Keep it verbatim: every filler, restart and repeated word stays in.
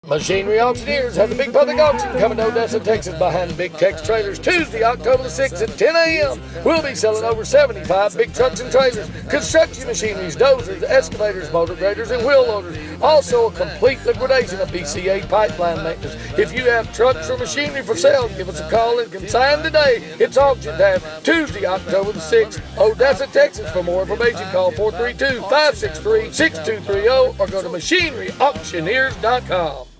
Machinery Auctioneers has a big public auction coming to Odessa, Texas behind Big Tex Trailers Tuesday, October the sixth at ten a m We'll be selling over seventy-five big trucks and trailers, construction machineries, dozers, excavators, motor graders, and wheel loaders. Also a complete liquidation of B C A Pipeline Maintenance. If you have trucks or machinery for sale, give us a call and consign today. It's auction time Tuesday, October the sixth, Odessa, Texas. For more information, call four three two, five six three, six two three zero or go to machinery auctioneers dot com.